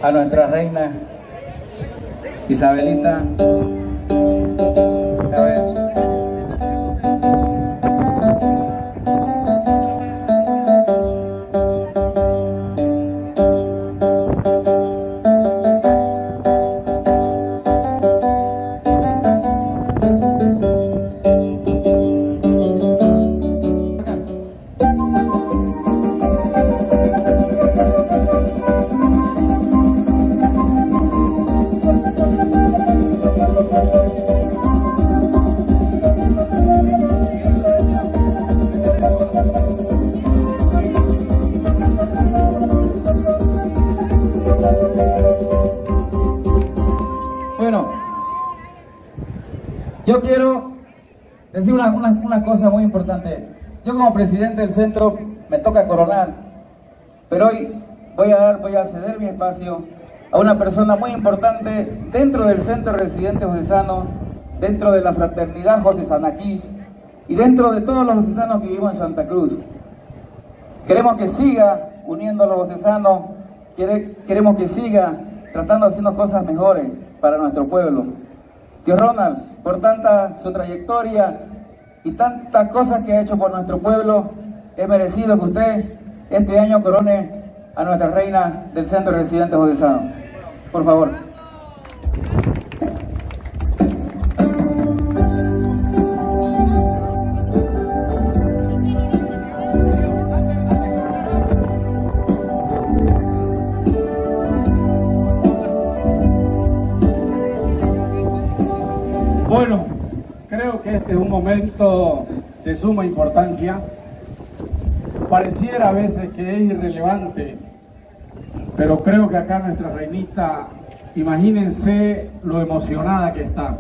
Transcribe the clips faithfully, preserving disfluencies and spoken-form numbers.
a nuestra reina Isabelita. A ver. Yo quiero decir una, una, una cosa muy importante. Yo como presidente del centro me toca coronar, pero hoy voy a, dar, voy a ceder mi espacio a una persona muy importante dentro del centro residente josesano, dentro de la fraternidad josesanaquís y dentro de todos los josesanos que vivimos en Santa Cruz. Queremos que siga uniendo a los josesanos, queremos que siga tratando de hacer cosas mejores para nuestro pueblo. Tío Ronald, por tanta su trayectoria y tantas cosas que ha hecho por nuestro pueblo, es merecido que usted este año corone a nuestra reina del centro residente josesano. Por favor. Bueno, creo que este es un momento de suma importancia. Pareciera a veces que es irrelevante, pero creo que acá nuestra reinita, imagínense lo emocionada que está.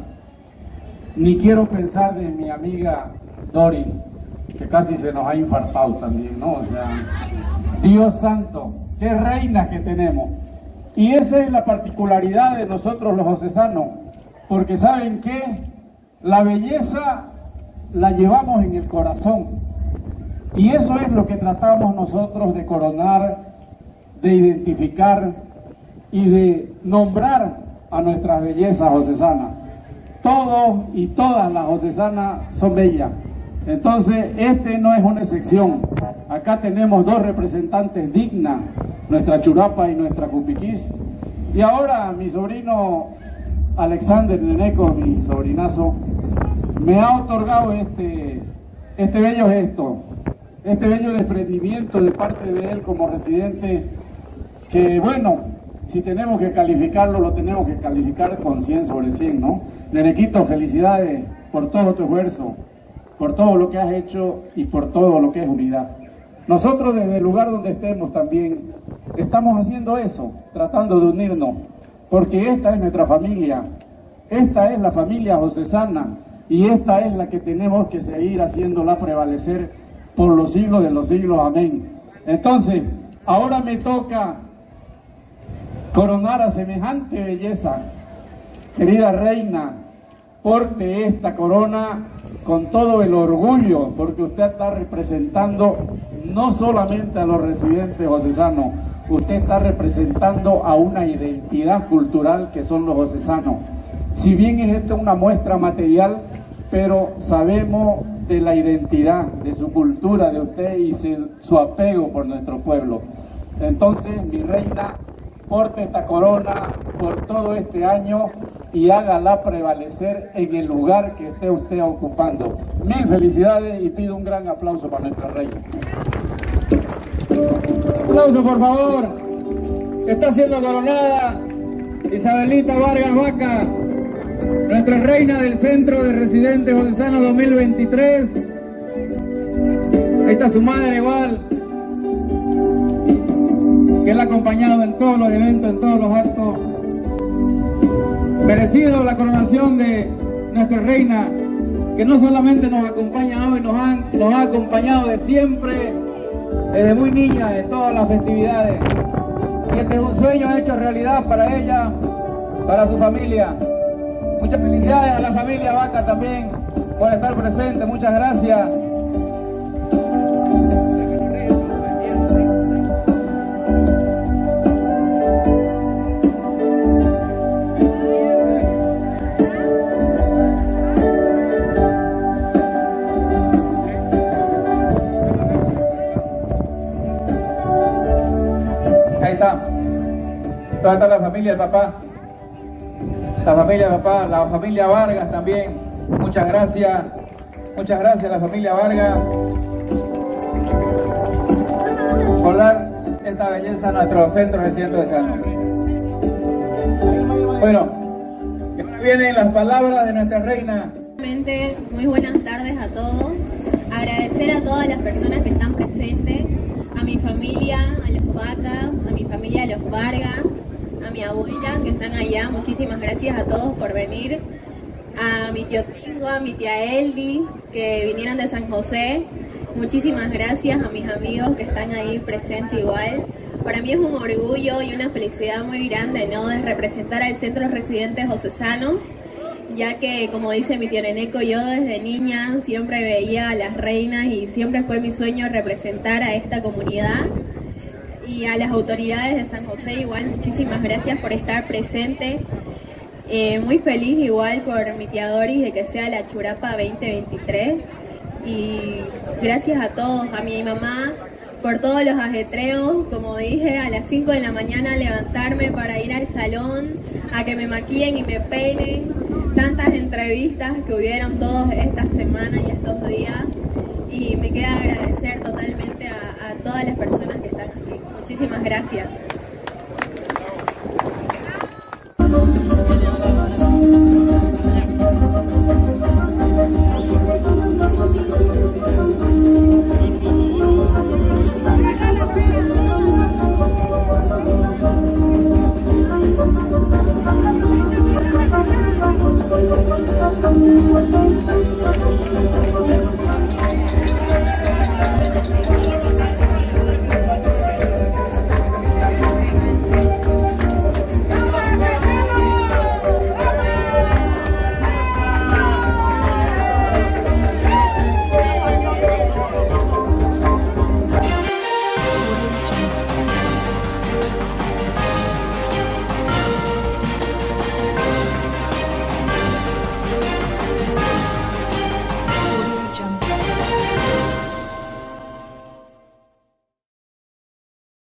Ni quiero pensar de mi amiga Dori, que casi se nos ha infartado también, ¿no? O sea, Dios santo, qué reinas que tenemos. Y esa es la particularidad de nosotros los josesanos. Porque ¿saben qué? La belleza la llevamos en el corazón. Y eso es lo que tratamos nosotros de coronar, de identificar y de nombrar a nuestras bellezas josesanas. Todos y todas las josesanas son bellas. Entonces, este no es una excepción. Acá tenemos dos representantes dignas, nuestra Churapa y nuestra Cupiquís. Y ahora mi sobrino Alexander Neneco, mi sobrinazo, me ha otorgado este, este bello gesto, este bello desprendimiento de parte de él como residente, que bueno, si tenemos que calificarlo, lo tenemos que calificar con cien sobre cien, ¿no? Nenequito, felicidades por todo tu esfuerzo, por todo lo que has hecho y por todo lo que es unidad. Nosotros desde el lugar donde estemos también estamos haciendo eso, tratando de unirnos, porque esta es nuestra familia, esta es la familia josesana y esta es la que tenemos que seguir haciéndola prevalecer por los siglos de los siglos, amén. Entonces, ahora me toca coronar a semejante belleza. Querida reina, porte esta corona con todo el orgullo, porque usted está representando no solamente a los residentes josesanos, usted está representando a una identidad cultural que son los josesanos. Si bien es esto una muestra material, pero sabemos de la identidad, de su cultura, de usted y su apego por nuestro pueblo. Entonces, mi reina, porte esta corona por todo este año y hágala prevalecer en el lugar que esté usted ocupando. Mil felicidades y pido un gran aplauso para nuestra reina. Aplauso, por favor. Está siendo coronada Isabelita Vargas Vaca, nuestra reina del Centro de Residentes Josesanos dos mil veintitrés. Ahí está su madre igual, que la ha acompañado en todos los eventos, en todos los actos. Merecido la coronación de nuestra reina, que no solamente nos acompaña hoy, nos, han, nos ha acompañado de siempre, desde muy niña, en todas las festividades. Y este es un sueño hecho realidad para ella, para su familia. Muchas felicidades a la familia Vaca también por estar presente. Muchas gracias. está. ¿Dónde está la familia del papá? La familia del papá, la familia Vargas también. Muchas gracias. Muchas gracias a la familia Vargas por dar esta belleza a nuestro centro reciente de Sano. Bueno, ahora vienen las palabras de nuestra reina. Muy buenas tardes a todos. Agradecer a todas las personas que están presentes, a mi familia, a los Vaca, a mi familia los Vargas, a mi abuela que están allá. Muchísimas gracias a todos por venir. A mi tío Tingo, a mi tía Eldi, que vinieron de San José. Muchísimas gracias a mis amigos que están ahí presentes igual. Para mí es un orgullo y una felicidad muy grande, ¿no?, de representar al Centro Residente Josesano, ya que, como dice mi tío Neneco, yo desde niña siempre veía a las reinas y siempre fue mi sueño representar a esta comunidad. Y a las autoridades de San José igual, muchísimas gracias por estar presente. Eh, muy feliz igual por mi tía Doris de que sea la Churapa veinte veintitrés. Y gracias a todos, a mi mamá por todos los ajetreos, como dije, a las cinco de la mañana levantarme para ir al salón, a que me maquillen y me peinen, tantas entrevistas que hubieron todas estas semanas y estos días, y me queda agradecer totalmente a, a todas las personas que están aquí. Muchísimas gracias.